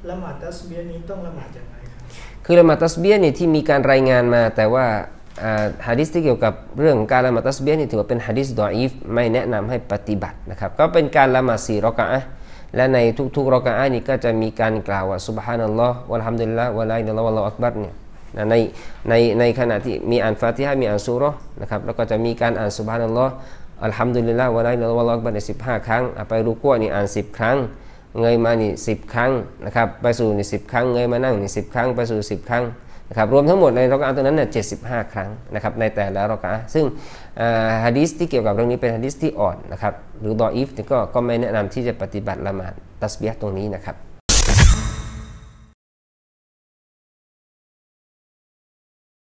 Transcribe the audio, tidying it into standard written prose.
ละหมาดตัสบีฮ์นี้ต้องละหมาดอย่างไรครับคือละหมาดตัสบีฮ์นี่ที่มีการรายงานมาแต่ว่าหะดีษที่เกี่ยวกับเรื่องการละหมาดตัสบีฮ์นี่ถือว่าเป็นหะดีษดออีฟไม่แนะนำให้ปฏิบัตินะครับก็เป็นการละหมาด4รอกะอะห์และในทุกๆรอกะอะห์นี่ก็จะมีการกล่าวว่าซุบฮานัลลอฮ์วัลฮัมดุลิลลาฮ์วะลาอิลลัลลอฮ์วัลลอฮุอักบัรเนี่ยในขณะที่มีอ่านฟาติฮะห์มีอ่านซูเราะห์นะครับแล้วก็จะมีการอ่านซุบฮานัลลอฮ์อัลฮัมดุลิลลาฮ์วะลาอิลลัลลอฮ์วัลลอฮุอักบัรใน15ครั้งไปรุกูอ์นี่อ่าน10ครั้งเงยมานี่10ครั้งนะครับไปสู่นี่10ครั้งเงยมานั่งนี่10ครั้งไปสู่10ครั้งนะครับรวมทั้งหมดในรอกะอะห์ตัวนั้นเนี่ย75ครั้งนะครับในแต่ละรอกะอะห์ซึ่งหะดีษที่เกี่ยวกับเรื่องนี้เป็นหะดีษที่อ่อนนะครับหรือดออีฟก็ไม่แนะนำที่จะปฏิบัติละหมาดตัสบีฮ์ตรงนี้นะครับ